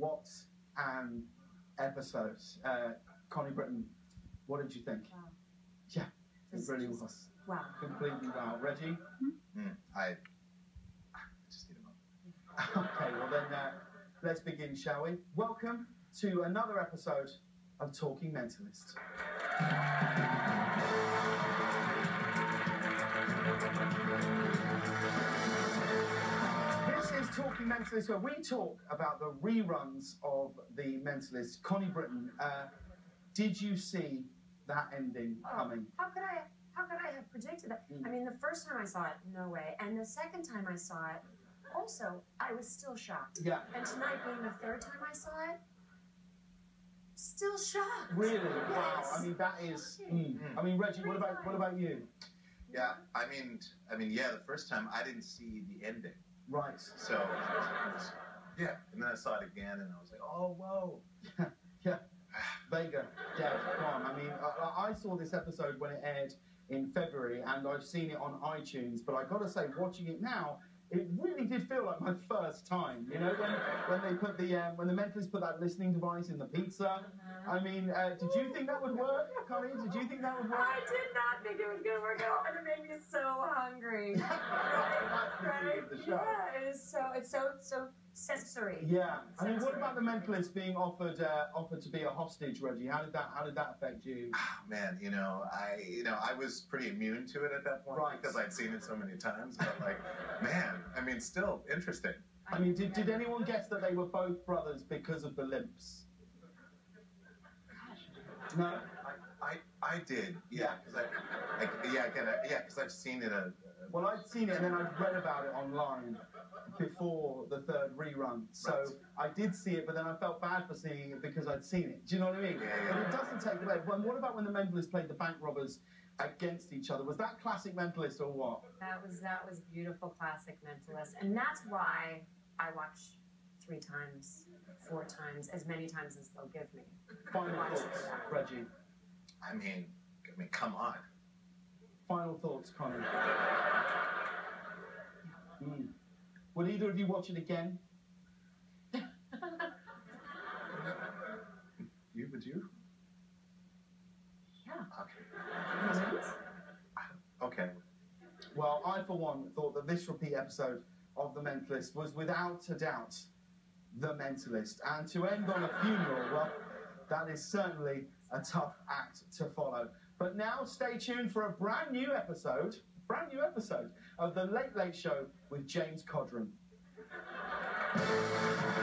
What an episode. Connie Britton, what did you think? Wow. Yeah, it really was. Wow. Completely wow. Reggie? I just need a moment. Okay, well then, let's begin, shall we? Welcome to another episode of Talking Mentalist. This is Talking Mentalist, where we talk about the reruns of The Mentalist. Connie Britton, did you see that ending coming? How could I have predicted that? I mean, the first time I saw it, no way. And the second time I saw it, also, I was still shocked. Yeah. And tonight being the third time I saw it, still shocked. Really? Yes. Wow. I mean, that is. I mean, Reggie, what about you? Yeah, I mean, yeah. The first time I didn't see the ending, Right. so yeah. And then I saw it again, and I was like, oh, whoa. Yeah. Vega, dead, gone. I mean, I saw this episode when it aired in February, and I've seen it on iTunes. But I got to say, watching it now, it really did feel like my first time. You know, when they put when the Mentalist put that listening device in the pizza. I mean, did you think that would work, Connie? Did you think that would work? I did not think it was going to work at all, and it made me so hungry. Right? Yeah, it's so sensory. Yeah. I mean, what about the Mentalist being offered to be a hostage, Reggie? How did that affect you? Man, I was pretty immune to it at that point because I'd seen it so many times. But like, man, I mean, still interesting. I mean, did anyone guess that they were both brothers because of the limps? No. I did, yeah, because I've seen it. Well, I'd seen it and then I'd read about it online before the third rerun. So I did see it, but then I felt bad for seeing it because I'd seen it. Do you know what I mean? Yeah. But it doesn't take away. Well, what about when the Mentalist played the bank robbers against each other? Was that classic Mentalist or what? That was beautiful classic Mentalist, and that's why I watch 3 times, 4 times, as many times as they'll give me. Final thoughts, Reggie. I mean, come on. Final thoughts, Connie. Would either of you watch it again? Would you? Yeah. Okay. Okay. Well, I, for one, thought that this repeat episode of The Mentalist was without a doubt The Mentalist. And to end on a funeral, well, that is certainly a tough act to follow. But now stay tuned for a brand new episode of The Late Late Show with James Corden.